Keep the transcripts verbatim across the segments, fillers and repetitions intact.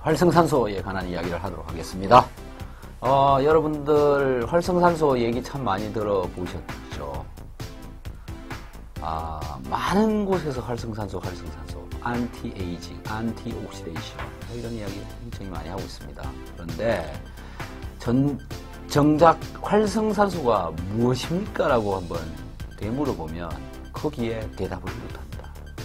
활성산소에 관한 이야기를 하도록 하겠습니다. 어, 여러분들 활성산소 얘기 참 많이 들어보셨죠? 아, 많은 곳에서 활성산소, 활성산소, 안티에이징, 안티옥시데이션 이런 이야기 굉장히 많이 하고 있습니다. 그런데 전, 정작 활성산소가 무엇입니까? 라고 한번 되물어보면 거기에 대답을 못합니다.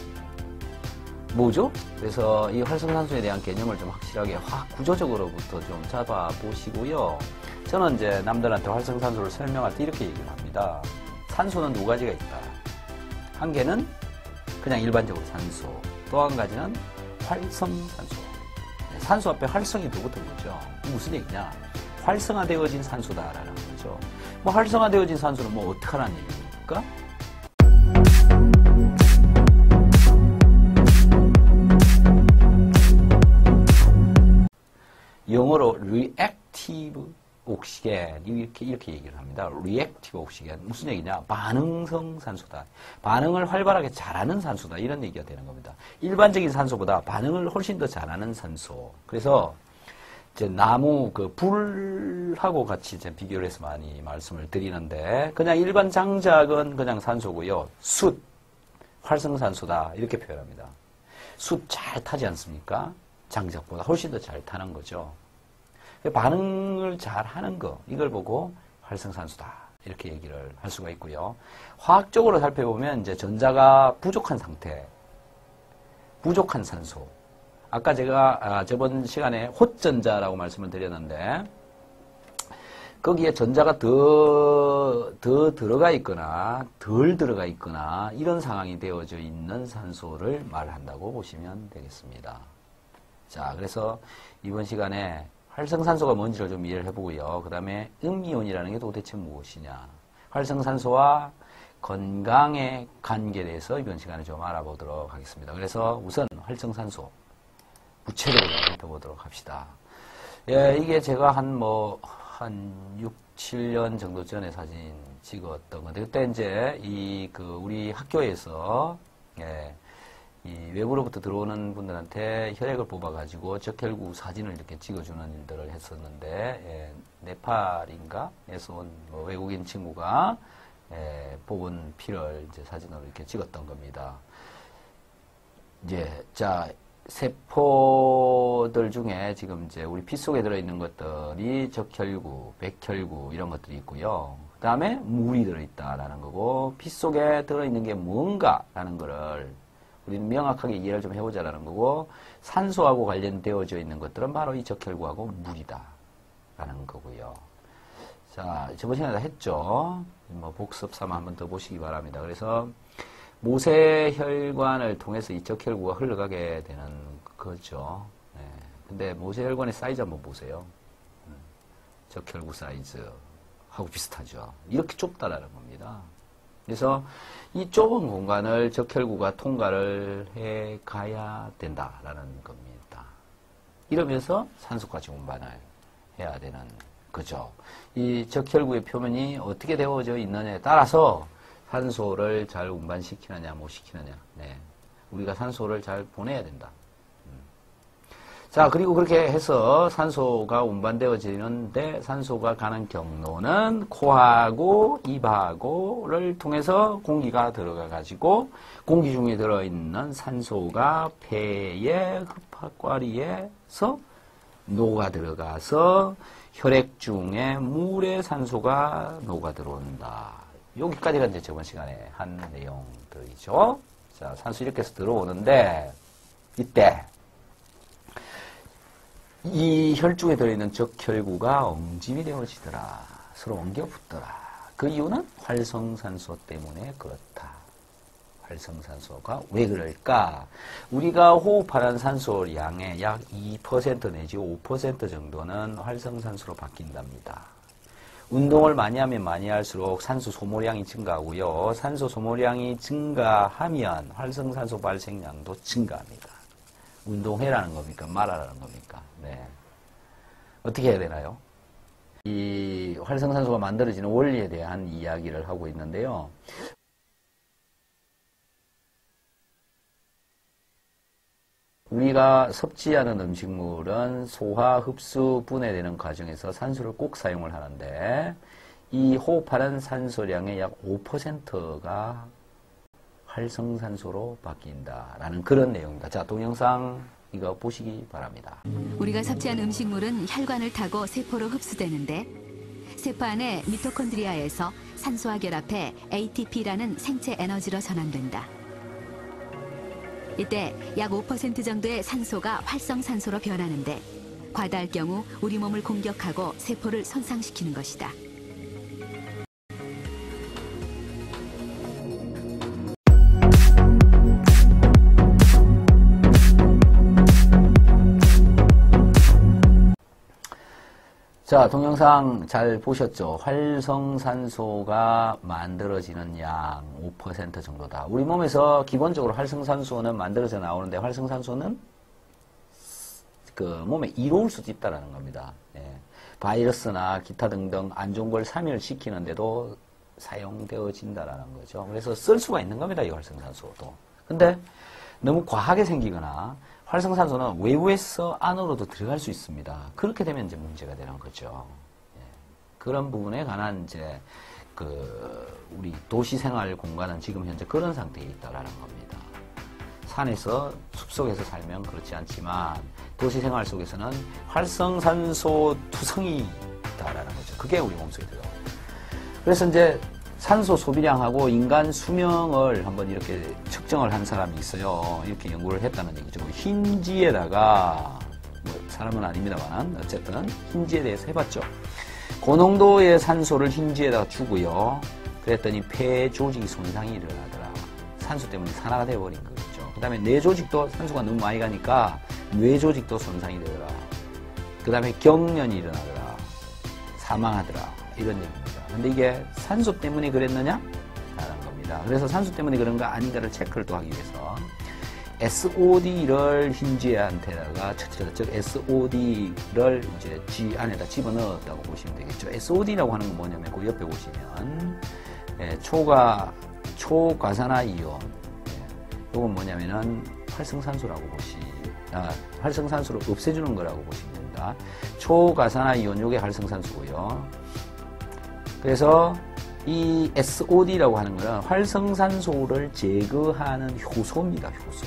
뭐죠? 그래서 이 활성산소에 대한 개념을 좀 확실하게 화학 구조적으로부터 좀 잡아보시고요. 저는 이제 남들한테 활성산소를 설명할 때 이렇게 얘기를 합니다. 산소는 두 가지가 있다. 한 개는 그냥 일반적으로 산소, 또 한 가지는 활성산소. 산소 앞에 활성이 더 붙은 거죠. 무슨 얘기냐? 활성화되어진 산소다라는 거죠. 뭐 활성화되어진 산소는 뭐 어떡하라는 얘기입니까? 영어로 reactive 옥시겐 이렇게 이렇게 얘기를 합니다. reactive 옥시겐 무슨 얘기냐? 반응성 산소다. 반응을 활발하게 잘하는 산소다. 이런 얘기가 되는 겁니다. 일반적인 산소보다 반응을 훨씬 더 잘하는 산소. 그래서 이제 나무 그 불하고 같이 이제 비교를 해서 많이 말씀을 드리는데 그냥 일반 장작은 그냥 산소고요. 숯 활성산소다 이렇게 표현합니다. 숯 잘 타지 않습니까? 장작보다 훨씬 더 잘 타는 거죠. 반응을 잘 하는 거, 이걸 보고 활성산소다. 이렇게 얘기를 할 수가 있고요. 화학적으로 살펴보면 이제 전자가 부족한 상태, 부족한 산소. 아까 제가 아, 저번 시간에 헛전자라고 말씀을 드렸는데, 거기에 전자가 더, 더 들어가 있거나, 덜 들어가 있거나, 이런 상황이 되어져 있는 산소를 말한다고 보시면 되겠습니다. 자, 그래서 이번 시간에 활성산소가 뭔지를 좀 이해를 해보고요. 그 다음에 음이온이라는 게 도대체 무엇이냐. 활성산소와 건강의 관계에 대해서 이번 시간에 좀 알아보도록 하겠습니다. 그래서 우선 활성산소 구체적으로 살펴보도록 합시다. 예, 이게 제가 한 뭐, 한 육, 칠 년 정도 전에 사진 찍었던 건데, 그때 이제 이 그 우리 학교에서, 예, 이 외부로부터 들어오는 분들한테 혈액을 뽑아가지고 적혈구 사진을 이렇게 찍어주는 일들을 했었는데, 예, 네팔인가? 에서 온 뭐 외국인 친구가, 예, 뽑은 피를 이제 사진으로 이렇게 찍었던 겁니다. 이제, 자, 세포들 중에 지금 이제 우리 피 속에 들어있는 것들이 적혈구, 백혈구 이런 것들이 있고요. 그 다음에 물이 들어있다라는 거고, 피 속에 들어있는 게 뭔가라는 거를 우리는 명확하게 이해를 좀 해보자라는 거고, 산소하고 관련되어져 있는 것들은 바로 이 적혈구하고 물이다 라는 거고요. 자, 저번 시간에 했죠. 뭐 복습 삼아 한번 더 보시기 바랍니다. 그래서 모세혈관을 통해서 이 적혈구가 흘러가게 되는 거죠. 네. 근데 모세혈관의 사이즈 한번 보세요. 적혈구 사이즈하고 비슷하죠. 이렇게 좁다라는 겁니다. 그래서 이 좁은 공간을 적혈구가 통과를 해 가야 된다라는 겁니다. 이러면서 산소까지 운반을 해야 되는 거죠. 이 적혈구의 표면이 어떻게 되어져 있느냐에 따라서 산소를 잘 운반시키느냐 못 시키느냐. 네. 우리가 산소를 잘 보내야 된다. 음. 자, 그리고 그렇게 해서 산소가 운반되어지는데 산소가 가는 경로는 코하고 입하고를 통해서 공기가 들어가 가지고 공기 중에 들어있는 산소가 폐의 흡합과리에서 녹아 들어가서 혈액 중에 물의 산소가 녹아 들어온다. 여기까지가 이제 저번 시간에 한 내용들이죠. 자, 산소 이렇게 해서 들어오는데, 이때, 이 혈중에 들어있는 적혈구가 엉짐이 되어지더라. 서로 엉겨 붙더라. 그 이유는 활성산소 때문에 그렇다. 활성산소가 왜 그럴까? 우리가 호흡하는 산소 양의 약 이 퍼센트 내지 오 퍼센트 정도는 활성산소로 바뀐답니다. 운동을 많이 하면 많이 할수록 산소 소모량이 증가하고요. 산소 소모량이 증가하면 활성산소 발생량도 증가합니다. 운동해라는 겁니까? 말하라는 겁니까? 네. 어떻게 해야 되나요? 이 활성산소가 만들어지는 원리에 대한 이야기를 하고 있는데요. 우리가 섭취하는 음식물은 소화, 흡수, 분해되는 과정에서 산소를 꼭 사용을 하는데 이 호흡하는 산소량의 약 오 퍼센트가 활성산소로 바뀐다라는 그런 내용입니다. 자, 동영상 이거 보시기 바랍니다. 우리가 섭취한 음식물은 혈관을 타고 세포로 흡수되는데 세포 안에 미토콘드리아에서 산소와 결합해 에이티피라는 생체 에너지로 전환된다. 이때 약 오 퍼센트 정도의 산소가 활성산소로 변하는데 과다할 경우 우리 몸을 공격하고 세포를 손상시키는 것이다. 자, 동영상 잘 보셨죠? 활성산소가 만들어지는 양 오 퍼센트 정도다. 우리 몸에서 기본적으로 활성산소는 만들어져 나오는데 활성산소는 그 몸에 이로울 수도 있다는 겁니다. 예. 바이러스나 기타 등등 안 좋은 걸 사멸시키는데도 사용되어진다라는 거죠. 그래서 쓸 수가 있는 겁니다, 이 활성산소도. 근데 너무 과하게 생기거나 활성산소는 외부에서 안으로도 들어갈 수 있습니다. 그렇게 되면 이제 문제가 되는 거죠. 예. 그런 부분에 관한 이제 그 우리 도시생활 공간은 지금 현재 그런 상태에 있다라는 겁니다. 산에서 숲속에서 살면 그렇지 않지만 도시생활 속에서는 활성산소 투성이 있다라는 거죠. 그게 우리 몸속에 들어가요. 그래서 이제 산소 소비량하고 인간 수명을 한번 이렇게 측정을 한 사람이 있어요. 이렇게 연구를 했다는 얘기죠. 흰지에다가, 뭐 사람은 아닙니다만, 어쨌든 흰지에 대해서 해봤죠. 고농도의 산소를 흰지에다가 주고요. 그랬더니 폐 조직이 손상이 일어나더라. 산소 때문에 산화가 되어버린 거죠. 그 다음에 뇌 조직도 산소가 너무 많이 가니까 뇌 조직도 손상이 되더라. 그 다음에 경련이 일어나더라. 사망하더라. 이런 얘기입니다. 근데 이게 산소 때문에 그랬느냐? 라는 겁니다. 그래서 산소 때문에 그런가 아닌가를 체크를 또 하기 위해서 에스오디를 흰지한테다가 처치해서 즉 에스오디를 이제 쥐 안에다 집어넣었다고 보시면 되겠죠. 에스오디라고 하는 건 뭐냐면 그 옆에 보시면 예, 초가 초과산화이온 예, 이건 뭐냐면은 활성산소라고 보시 아, 활성산소를 없애주는 거라고 보시면 됩니다. 초과산화이온 요게 활성산소고요. 그래서 이 에스오디라고 하는 것은 활성산소를 제거하는 효소입니다. 효소.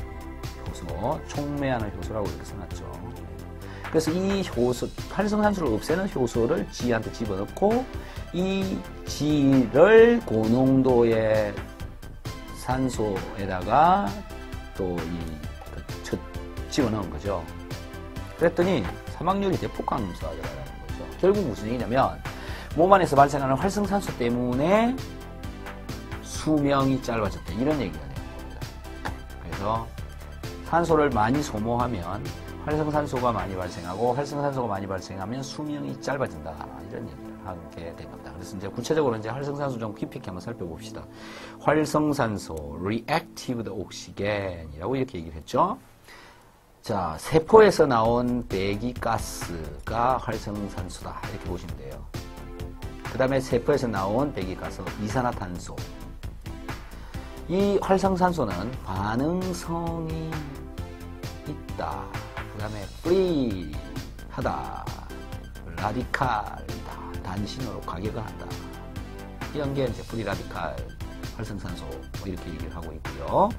효소. 촉매하는 효소라고 이렇게 써놨죠. 그래서 이 효소, 활성산소를 없애는 효소를 지한테 집어넣고 이 지를 고농도의 산소에다가 또 이 집어넣은 거죠. 그랬더니 사망률이 대폭 감소하더라는 거죠. 결국 무슨 얘기냐면 몸 안에서 발생하는 활성산소 때문에 수명이 짧아졌다. 이런 얘기가 되는 겁니다. 그래서 산소를 많이 소모하면 활성산소가 많이 발생하고 활성산소가 많이 발생하면 수명이 짧아진다. 이런 얘기를 하게 된 겁니다. 그래서 이제 구체적으로 이제 활성산소 좀 깊이 있게 한번 살펴봅시다. 활성산소, reactive oxygen이라고 이렇게 얘기를 했죠. 자, 세포에서 나온 배기가스가 활성산소다. 이렇게 보시면 돼요. 그 다음에 세포에서 나온 배기가스, 이산화탄소. 이 활성산소는 반응성이 있다. 그 다음에 프리하다. 라디칼이다. 단신으로 가격을 한다. 이런 게 이제 프리라디칼 활성산소 뭐 이렇게 얘기를 하고 있고요.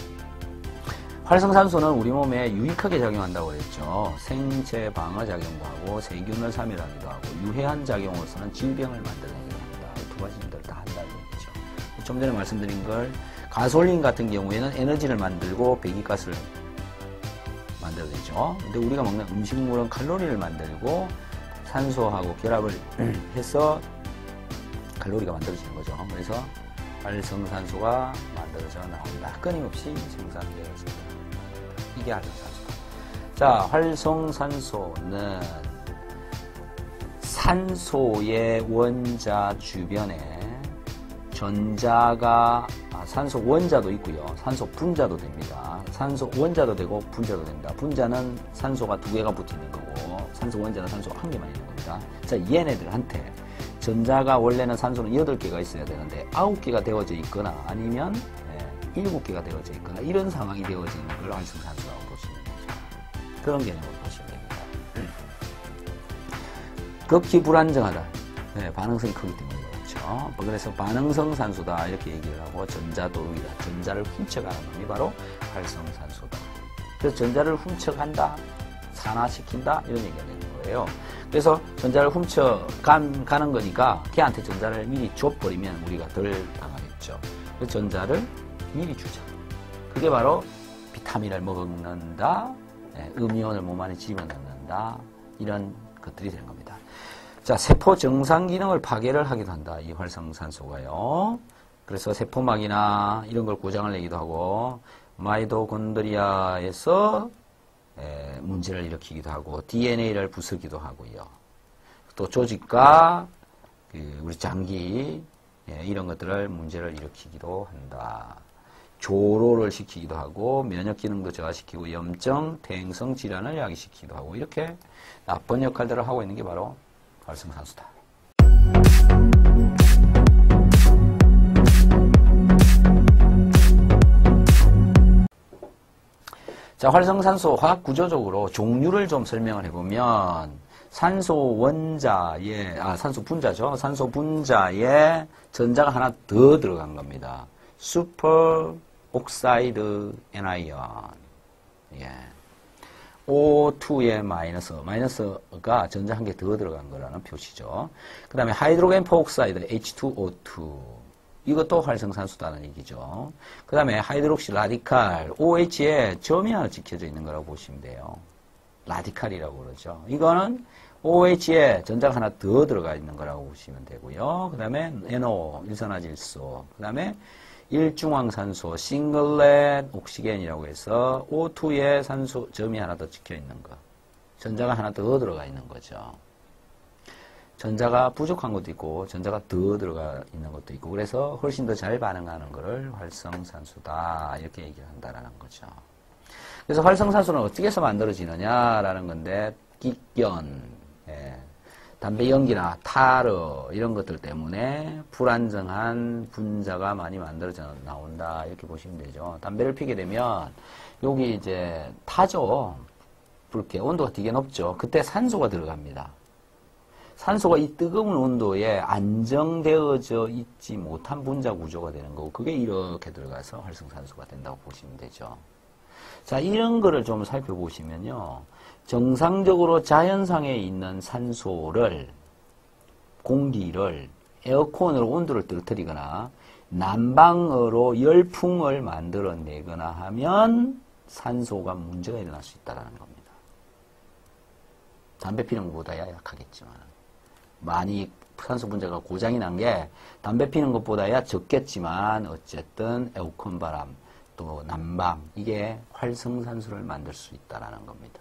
활성산소는 우리 몸에 유익하게 작용한다고 했죠. 생체 방어 작용도 하고 세균을 사멸하기도 하고 유해한 작용으로서는 질병을 만들어내기도 합니다. 두 가지를 다 한다는 얘기죠. 좀 전에 말씀드린 걸 가솔린 같은 경우에는 에너지를 만들고 배기가스를 만들어내죠. 근데 우리가 먹는 음식물은 칼로리를 만들고 산소하고 결합을 해서 칼로리가 만들어지는 거죠. 그래서 활성산소가 만들어져 나온다. 끊임없이 생산되어진다. 이게 활성산소다. 자, 활성산소는 산소의 원자 주변에 전자가 아, 산소 원자도 있고요. 산소 분자도 됩니다. 산소 원자도 되고 분자도 됩니다. 분자는 산소가 두 개가 붙어 있는 거고 산소 원자는 산소가 한 개만 있는 겁니다. 자, 얘네들한테 전자가 원래는 산소는 여덟 개가 있어야 되는데 아홉 개가 되어져 있거나 아니면 예, 일곱 개가 되어져 있거나 이런 상황이 되어지는 걸 활성산소라고 보시면 그런 개념으로 보시면 됩니다. 극히 불안정하다. 네, 반응성이 크기 때문에 그렇죠. 그래서 반응성 산소다 이렇게 얘기를 하고 전자도둑이다. 전자를 훔쳐가는 놈이 바로 활성산소다. 그래서 전자를 훔쳐간다, 산화시킨다 이런 얘기가 되는 거예요. 그래서 전자를 훔쳐가는 거니까 걔한테 전자를 미리 줘버리면 우리가 덜 당하겠죠. 그래서 전자를 미리 주자. 그게 바로 비타민을 먹는다, 음이온을 몸 안에 집어넣는다 이런 것들이 되는 겁니다. 자, 세포 정상 기능을 파괴를 하기도 한다. 이 활성산소가요. 그래서 세포막이나 이런 걸 고장을 내기도 하고 마이토콘드리아에서 에, 문제를 일으키기도 하고 디엔에이를 부수기도 하고요. 또 조직과 그 우리 장기 예, 이런 것들을 문제를 일으키기도 한다. 조로를 시키기도 하고 면역 기능도 저하시키고 염증, 퇴행성 질환을 야기시키기도 하고 이렇게 나쁜 역할들을 하고 있는 게 바로 활성산소다. 자, 활성산소 화학 구조적으로 종류를 좀 설명을 해보면 산소 원자에 아 산소 분자죠. 산소 분자에 전자가 하나 더 들어간 겁니다. 슈퍼 옥사이드 애나이언. 예. 오투의 마이너스, 마이너스가 전자 한 개 더 들어간 거라는 표시죠. 그 다음에 하이드로겐 퍼옥사이드 에이치 투 오 투. 이것도 활성산소다는 얘기죠. 그 다음에 하이드록시 라디칼, 오에이치에 점이 하나 찍혀져 있는 거라고 보시면 돼요. 라디칼이라고 그러죠. 이거는 오에이치에 전자가 하나 더 들어가 있는 거라고 보시면 되고요. 그 다음에 엔오, 일산화질소, 그 다음에 일중황산소, 싱글렛 옥시겐이라고 해서 오투에 산소 점이 하나 더 찍혀 있는 거. 전자가 하나 더 들어가 있는 거죠. 전자가 부족한 것도 있고 전자가 더 들어가 있는 것도 있고 그래서 훨씬 더 잘 반응하는 것을 활성산소다 이렇게 얘기를 한다라는 거죠. 그래서 활성산소는 어떻게 해서 만들어지느냐라는 건데 기견, 예, 담배 연기나 타르 이런 것들 때문에 불안정한 분자가 많이 만들어져 나온다 이렇게 보시면 되죠. 담배를 피게 되면 여기 이제 타죠. 붉게 온도가 되게 높죠. 그때 산소가 들어갑니다. 산소가 이 뜨거운 온도에 안정되어져 있지 못한 분자 구조가 되는 거고 그게 이렇게 들어가서 활성산소가 된다고 보시면 되죠. 자, 이런 거를 좀 살펴보시면요. 정상적으로 자연상에 있는 산소를 공기를 에어컨으로 온도를 떨어뜨리거나 난방으로 열풍을 만들어내거나 하면 산소가 문제가 일어날 수 있다는 겁니다. 담배 피는 것보다야 약하겠지만 많이 산소 분자가 고장이 난 게 담배 피는 것보다야 적겠지만 어쨌든 에어컨 바람 또 난방 이게 활성산소를 만들 수 있다는 겁니다.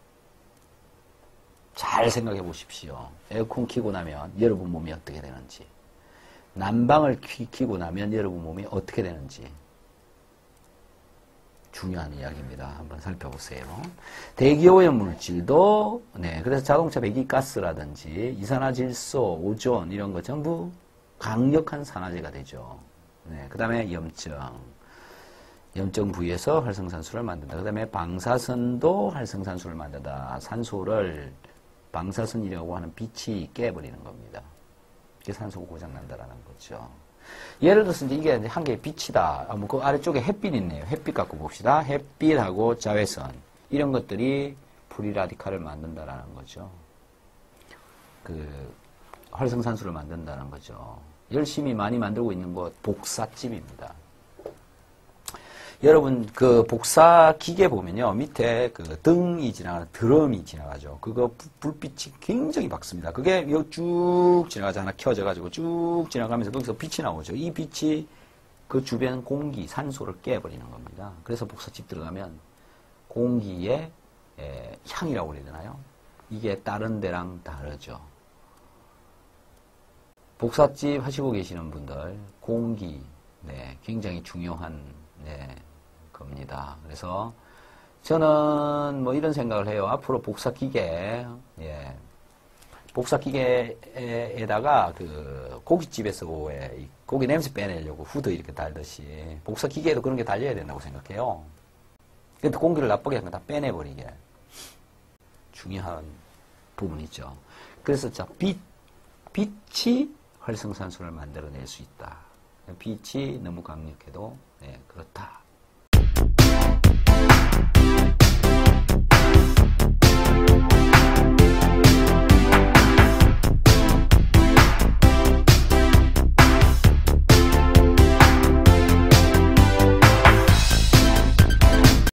잘 생각해 보십시오. 에어컨 켜고 나면 여러분 몸이 어떻게 되는지 난방을 켜고 나면 여러분 몸이 어떻게 되는지 중요한 이야기입니다. 한번 살펴보세요. 대기오염 물질도 네 그래서 자동차 배기가스라든지 이산화질소, 오존 이런 거 전부 강력한 산화제가 되죠. 네, 그 다음에 염증 염증 부위에서 활성산소를 만든다. 그 다음에 방사선도 활성산소를 만든다. 산소를 방사선이라고 하는 빛이 깨버리는 겁니다. 이게 산소가 고장난다라는 거죠. 예를 들어서 이제 이게 한 개의 빛이다. 아, 뭐 그 아래쪽에 햇빛 있네요. 햇빛 갖고 봅시다. 햇빛하고 자외선 이런 것들이 프리라디칼을 만든다라는 거죠. 그 활성산소를 만든다는 거죠. 열심히 많이 만들고 있는 곳 복사집입니다. 여러분 그 복사 기계 보면요 밑에 그 등이 지나가는 드럼이 지나가죠. 그거 불빛이 굉장히 밝습니다. 그게 쭉 지나가서 하나 켜져 가지고 쭉 지나가면서 거기서 빛이 나오죠. 이 빛이 그 주변 공기 산소를 깨버리는 겁니다. 그래서 복사집 들어가면 공기의 에, 향이라고 그래야 되나요? 이게 다른 데랑 다르죠. 복사집 하시고 계시는 분들 공기 네, 굉장히 중요한 네, 겁니다. 그래서 저는 뭐 이런 생각을 해요. 앞으로 복사기계, 예, 복사기계에다가 그 고깃집에서 왜 고기 냄새 빼내려고 후드 이렇게 달듯이 복사기계에도 그런 게 달려야 된다고 생각해요. 근데 공기를 나쁘게 하면 다 빼내버리게. 중요한 부분이죠. 그래서 자, 빛, 빛이 활성산소를 만들어낼 수 있다. 빛이 너무 강력해도 네, 그렇다.